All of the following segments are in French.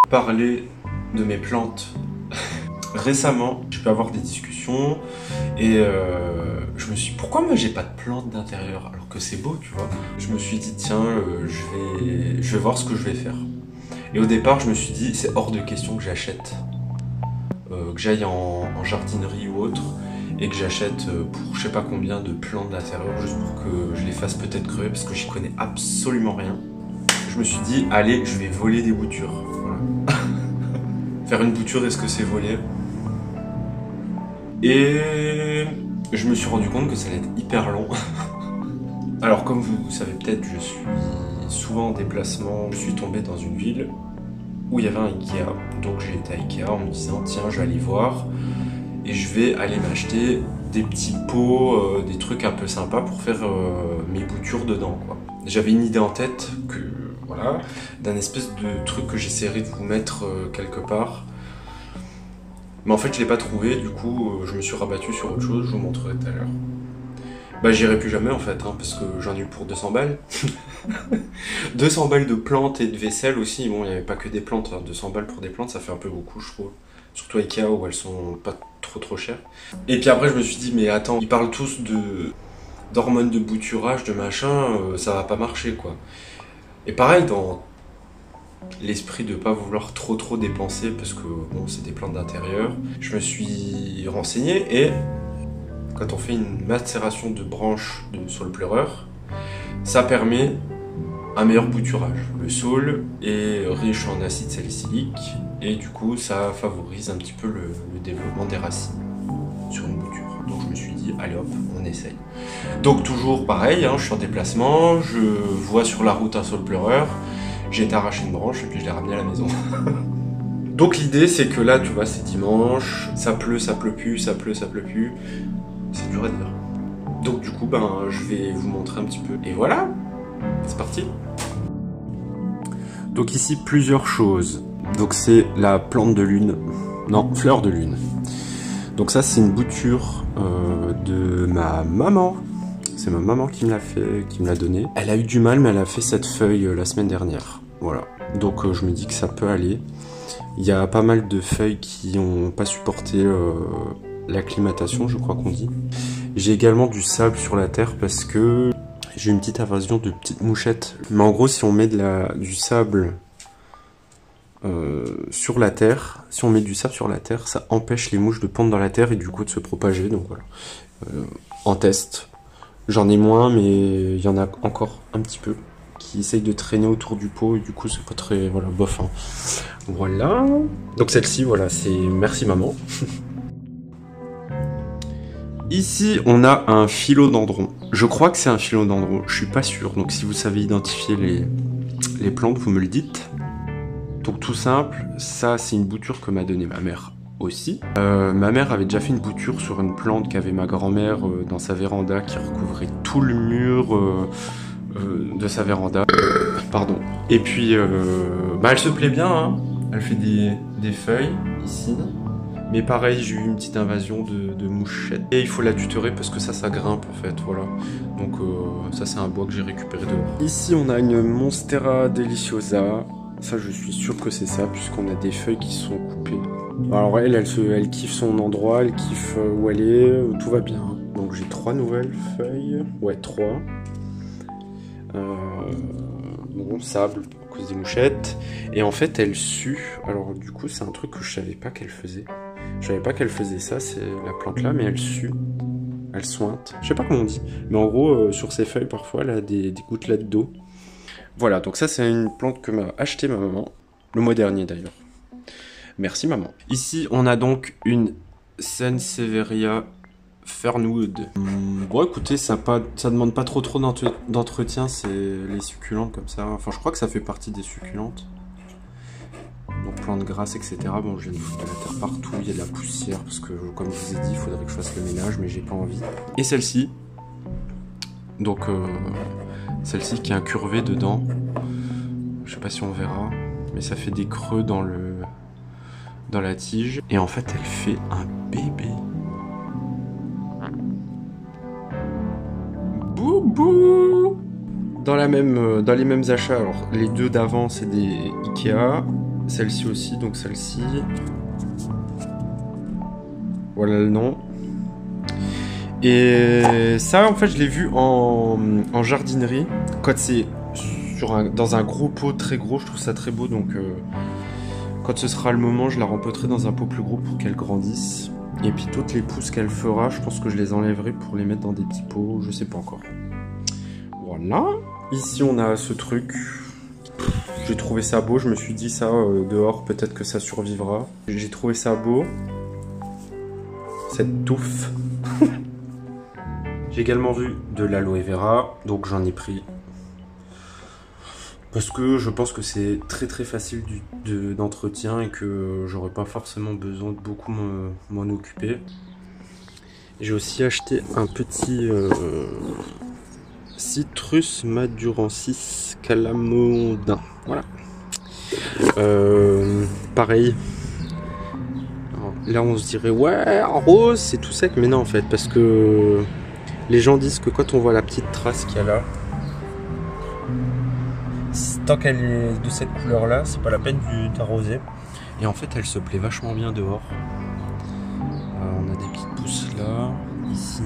parler de mes plantes. Récemment, je peux avoir des discussions et je me suis dit, pourquoi moi j'ai pas de plantes d'intérieur alors que c'est beau, tu vois. Je me suis dit, tiens, je vais voir ce que je vais faire. Et au départ, je me suis dit, c'est hors de question que j'achète, que j'aille en jardinerie ou autre, et que j'achète pour je sais pas combien de plantes d'intérieur, juste pour que je les fasse peut-être crever, parce que j'y connais absolument rien. Je me suis dit, allez, je vais voler des boutures. Voilà. Faire une bouture, est-ce que c'est voler? Et je me suis rendu compte que ça allait être hyper long. Alors comme vous savez peut-être, je suis souvent en déplacement. Je suis tombé dans une ville où il y avait un Ikea. Donc j'ai été à Ikea en me disant, tiens, je vais aller voir et je vais aller m'acheter des petits pots, des trucs un peu sympas pour faire mes boutures dedans, quoi. J'avais une idée en tête que, voilà, d'un espèce de truc que j'essaierai de vous mettre quelque part. Mais en fait, je l'ai pas trouvé, du coup, je me suis rabattu sur autre chose, je vous montrerai tout à l'heure. Bah, j'irai plus jamais en fait, hein, parce que j'en ai eu pour 200 balles. 200 balles de plantes et de vaisselle aussi. Bon, il n'y avait pas que des plantes, hein. 200 balles pour des plantes, ça fait un peu beaucoup, je trouve. Surtout à Ikea où elles sont pas trop chères. Et puis après, je me suis dit, mais attends, ils parlent tous d'hormones de bouturage, de machin, ça va pas marcher, quoi. Et pareil, dans l'esprit de pas vouloir trop dépenser, parce que bon, c'est des plantes d'intérieur, je me suis renseigné et quand on fait une macération de branches sur le pleureur, ça permet un meilleur bouturage. Le saule est riche en acide salicylique et du coup ça favorise un petit peu le développement des racines sur une bouture. Donc je me suis dit, allez hop, on essaye. Donc toujours pareil, hein, je suis en déplacement, je vois sur la route un saule pleureur, j'ai été arracher une branche et puis je l'ai ramené à la maison. Donc l'idée c'est que là, tu vois, c'est dimanche, ça pleut plus, ça pleut plus. C'est dur à dire. Donc du coup, je vais vous montrer un petit peu. Et voilà, c'est parti. Donc ici, plusieurs choses. Donc c'est la plante de lune. Non, fleur de lune. Donc ça, c'est une bouture de ma maman. C'est ma maman qui me l'a fait, qui me l'a donné. Elle a eu du mal, mais elle a fait cette feuille la semaine dernière. Voilà. Donc je me dis que ça peut aller. Il y a pas mal de feuilles qui n'ont pas supporté l'acclimatation, je crois qu'on dit. J'ai également du sable sur la terre parce que j'ai une petite invasion de petites mouchettes. Mais en gros, si on met du sable sur la terre, si on met du sable sur la terre, ça empêche les mouches de pondre dans la terre et du coup de se propager. Donc voilà. En test, j'en ai moins, mais il y en a encore un petit peu qui essayent de traîner autour du pot et du coup c'est pas très, voilà, bof, hein. Voilà. Donc celle-ci, voilà, c'est merci maman. Ici, on a un philodendron. Je crois que c'est un philodendron, je suis pas sûr. Donc si vous savez identifier les plantes, vous me le dites. Donc tout simple, ça c'est une bouture que m'a donnée ma mère aussi. Ma mère avait déjà fait une bouture sur une plante qu'avait ma grand-mère dans sa véranda qui recouvrait tout le mur de sa véranda. Pardon. Et puis, elle se plaît bien, hein. Elle fait des feuilles ici. Mais pareil, j'ai eu une petite invasion de mouchettes. Et il faut la tutorer parce que ça grimpe en fait, voilà. Donc ça c'est un bois que j'ai récupéré dehors. Ici on a une Monstera deliciosa. Ça je suis sûr que c'est ça puisqu'on a des feuilles qui sont coupées. Alors elle kiffe son endroit, elle kiffe où elle est, tout va bien. Donc j'ai 3 nouvelles feuilles. Ouais, 3. Bon, sable à cause des mouchettes. Et en fait elle sue. Alors du coup c'est un truc que je savais pas qu'elle faisait. Je savais pas qu'elle faisait ça, c'est la plante là, mais elle sue, elle sointe. Je sais pas comment on dit, mais en gros, sur ses feuilles, parfois, elle a des gouttelettes d'eau. Voilà, donc ça, c'est une plante que m'a acheté ma maman, le mois dernier d'ailleurs. Merci maman. Ici, on a donc une Sansevieria Fernwood. Bon, écoutez, ça demande pas trop d'entretien, c'est les succulentes comme ça. Enfin, je crois que ça fait partie des succulentes. Donc plantes grasses, etc. Bon, j'ai de la terre partout, il y a de la poussière parce que, comme je vous ai dit, il faudrait que je fasse le ménage, mais j'ai pas envie. Et celle-ci, donc celle-ci qui est incurvée dedans. Je sais pas si on verra, mais ça fait des creux dans la tige. Et en fait, elle fait un bébé. Boubou. Dans les mêmes achats, alors les deux d'avant, c'est des Ikea. celle-ci aussi, donc celle-ci. Voilà le nom. Et ça, en fait, je l'ai vu en jardinerie. Quand c'est dans un gros pot très gros, je trouve ça très beau. Donc, quand ce sera le moment, je la rempoterai dans un pot plus gros pour qu'elle grandisse. Et puis, toutes les pousses qu'elle fera, je pense que je les enlèverai pour les mettre dans des petits pots. Je sais pas encore. Voilà. Ici, on a ce truc. J'ai trouvé ça beau. Je me suis dit ça dehors, peut-être que ça survivra. J'ai trouvé ça beau. Cette touffe. J'ai également vu de l'aloe vera, donc j'en ai pris. Parce que je pense que c'est très très facile d'entretien et que j'aurais pas forcément besoin de beaucoup m'en occuper. J'ai aussi acheté un petit Citrus madurensis calamodin. Voilà. Pareil. Alors, là on se dirait ouais, rose c'est tout sec, mais non en fait, parce que les gens disent que quand on voit la petite trace qu'il y a là, tant qu'elle est de cette couleur là, c'est pas la peine d'arroser. Et en fait elle se plaît vachement bien dehors. On a des petites pousses là, ici.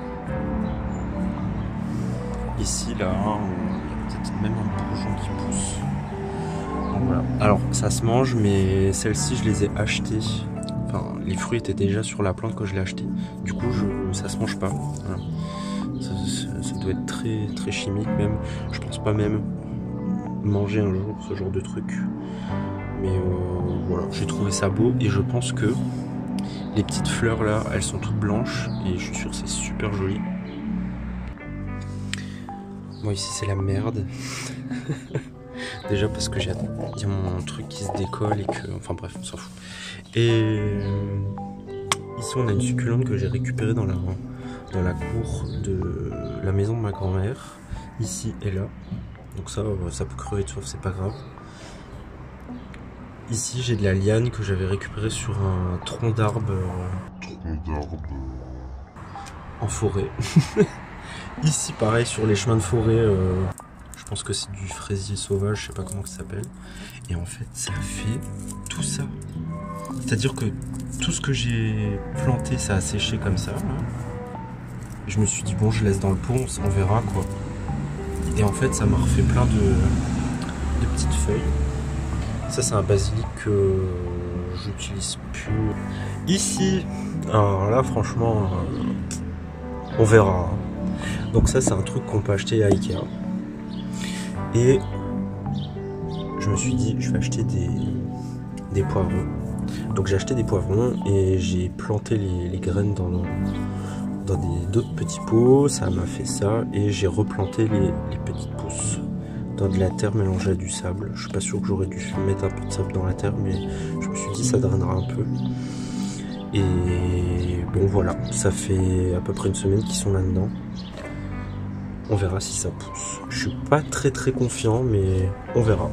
Ici là, il y a peut-être même un bourgeon qui pousse. Donc voilà. Alors ça se mange, mais celles-ci je les ai achetées. Enfin, les fruits étaient déjà sur la plante quand je l'ai acheté. Du coup, ça se mange pas. Voilà. Ça doit être très très chimique même. Je pense pas même manger un jour ce genre de truc. Mais voilà, j'ai trouvé ça beau et je pense que les petites fleurs là, elles sont toutes blanches et je suis sûr que c'est super joli. Bon, ici c'est la merde. Déjà parce que il y a mon truc qui se décolle et que... Enfin bref, on s'en fout. Et ici on a une succulente que j'ai récupérée dans la cour de la maison de ma grand-mère. Ici et là. Donc ça peut crever de soif, c'est pas grave. Ici j'ai de la liane que j'avais récupérée sur un tronc d'arbre en forêt. Ici pareil sur les chemins de forêt, je pense que c'est du fraisier sauvage, je sais pas comment ça s'appelle. Et en fait ça fait tout ça. C'est à dire que tout ce que j'ai planté ça a séché comme ça. Là. Je me suis dit bon je laisse dans le pot, on verra quoi. Et en fait ça m'a refait plein de petites feuilles. Ça c'est un basilic que j'utilise plus. Ici, alors là franchement on verra. Donc ça c'est un truc qu'on peut acheter à Ikea. Et je me suis dit je vais acheter des poivrons. Donc j'ai acheté des poivrons et j'ai planté les graines dans d'autres petits pots. Ça m'a fait ça et j'ai replanté les petites pousses dans de la terre mélangée à du sable. Je suis pas sûr que j'aurais dû mettre un peu de sable dans la terre, mais je me suis dit ça drainera un peu. Et bon voilà, ça fait à peu près une semaine qu'ils sont là-dedans. On verra si ça pousse. Je suis pas très confiant, mais on verra.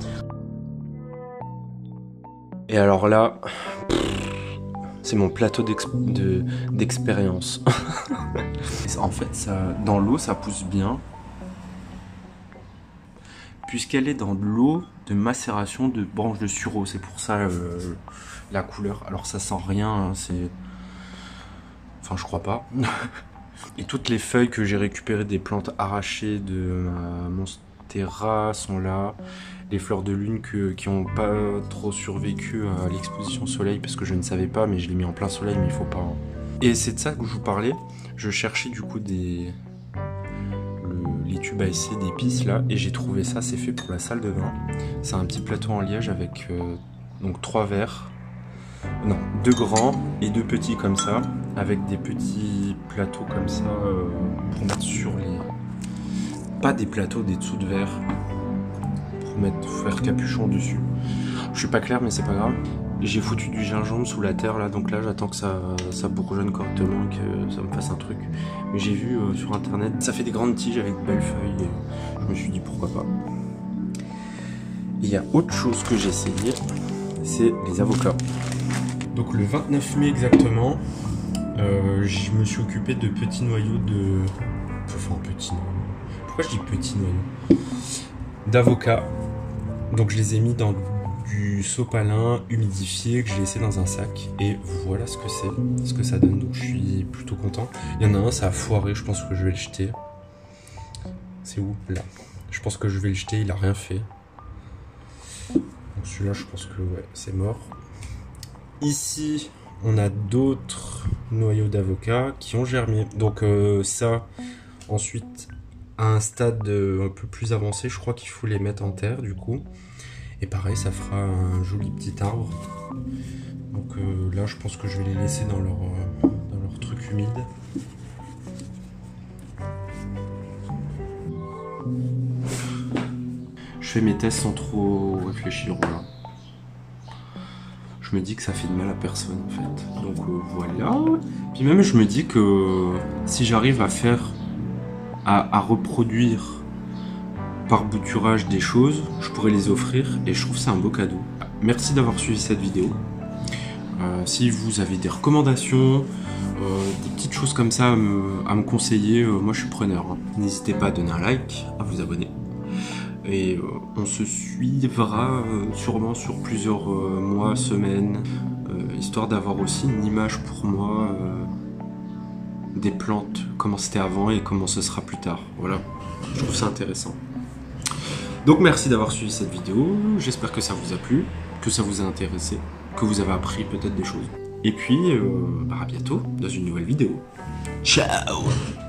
Et alors là, c'est mon plateau d'expérience. En fait, dans l'eau, ça pousse bien. Puisqu'elle est dans de l'eau de macération de branches de sureau. C'est pour ça la couleur. Alors ça sent rien, hein, c'est... Enfin, je crois pas. Et toutes les feuilles que j'ai récupérées des plantes arrachées de ma monstera sont là. Les fleurs de lune qui n'ont pas trop survécu à l'exposition soleil parce que je ne savais pas, mais je l'ai mis en plein soleil, mais il faut pas. Hein. Et c'est de ça que je vous parlais. Je cherchais du coup les tubes à essai d'épices là, et j'ai trouvé ça. C'est fait pour la salle de bain. C'est un petit plateau en liège avec donc 3 verres. Non, 2 grands et 2 petits comme ça, avec des petits plateaux comme ça pour mettre sur les... Pas des plateaux, des dessous de verre pour faire capuchon dessus. Je suis pas clair mais c'est pas grave. J'ai foutu du gingembre sous la terre là, donc là j'attends que ça bourgeonne correctement, que ça me fasse un truc. Mais j'ai vu sur internet, ça fait des grandes tiges avec de belles feuilles et je me suis dit pourquoi pas. Il y a autre chose que j'ai essayé, c'est les avocats. Donc le 29 mai exactement, je me suis occupé de petits noyaux de... Enfin petits noyaux... Pourquoi je dis petits noyaux? D'avocats. Donc je les ai mis dans du sopalin humidifié que j'ai laissé dans un sac. Et voilà ce que c'est, ce que ça donne. Donc je suis plutôt content. Il y en a un, ça a foiré, je pense que je vais le jeter. C'est où? Là. Je pense que je vais le jeter, il a rien fait. Donc celui-là, je pense que ouais, c'est mort. Ici, on a d'autres noyaux d'avocat qui ont germé. Donc ça, ensuite, à un stade un peu plus avancé, je crois qu'il faut les mettre en terre du coup. Et pareil, ça fera un joli petit arbre. Donc là, je pense que je vais les laisser dans leur truc humide. Je fais mes tests sans trop réfléchir, voilà. Je me dis que ça fait de mal à personne en fait. Donc voilà. Puis même je me dis que si j'arrive à faire, à reproduire par bouturage des choses, je pourrais les offrir et je trouve que c'est un beau cadeau. Merci d'avoir suivi cette vidéo. Si vous avez des recommandations, des petites choses comme ça à me conseiller, moi je suis preneur. Hein. N'hésitez pas à donner un like, à vous abonner. Et on se suivra sûrement sur plusieurs mois, semaines, histoire d'avoir aussi une image pour moi des plantes, comment c'était avant et comment ce sera plus tard. Voilà, je trouve ça intéressant. Donc merci d'avoir suivi cette vidéo, j'espère que ça vous a plu, que ça vous a intéressé, que vous avez appris peut-être des choses. Et puis, à bientôt dans une nouvelle vidéo. Ciao!